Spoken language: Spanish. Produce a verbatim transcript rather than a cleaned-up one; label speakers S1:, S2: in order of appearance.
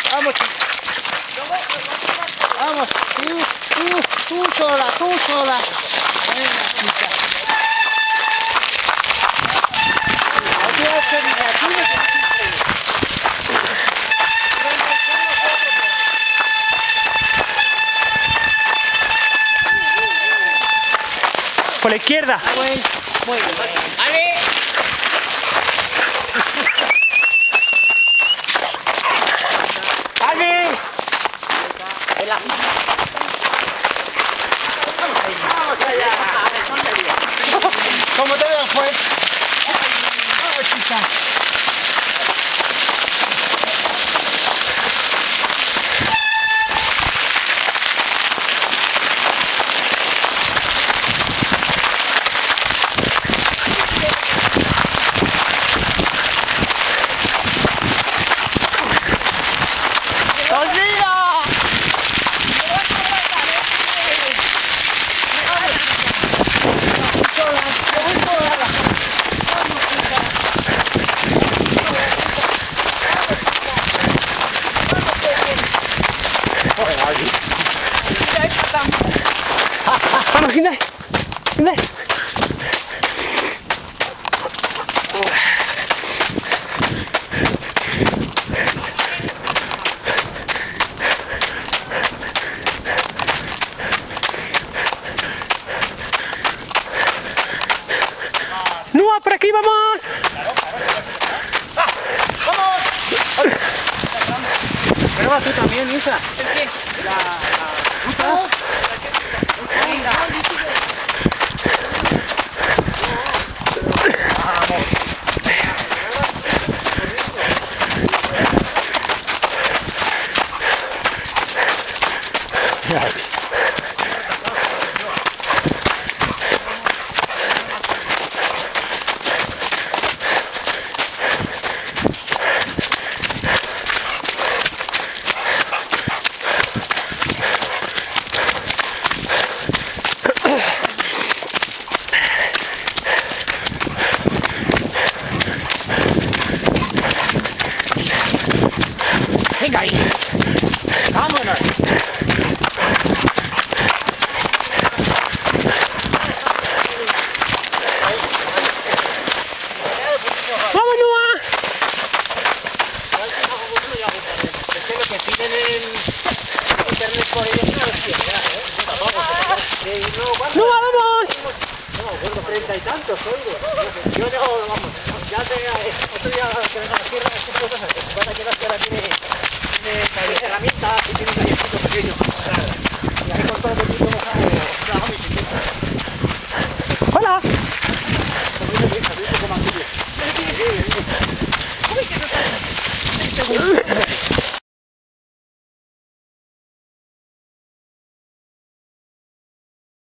S1: Vamos, vamos, tú, tú, tú sola, tú sola. Venga, chica. Aquí hay que venir, aquí hay que venir.
S2: Por la izquierda.
S1: Muy, muy bien. ¡Ale! ¡Ale! Vamos allá. ¿Cómo te veo, pues? Vamos, chica.
S2: Vamos, Hyundai. Hyundai. ¡Nua, por aquí vamos!
S1: ¡Vamos!
S3: Prueba tú también, Isa. La ruta.
S1: Venga ahí. Vámonos.
S2: ¡Vamos, Nua!
S3: Es que lo que piden en internet por ellos no es cien, ¿eh?
S2: ¡Nua, vamos!
S3: treinta y tantos, oigo. Yo no, vamos, ya te, otro día que venga a la sierra, estas cosas, que se van a quedar que ahora tiene, tiene herramientas y tiene tallercitos pequeños. Y ahí con todo el mundo mojado, trabajo mi bicicleta.
S2: ¡Hola!
S3: También un poco más libre.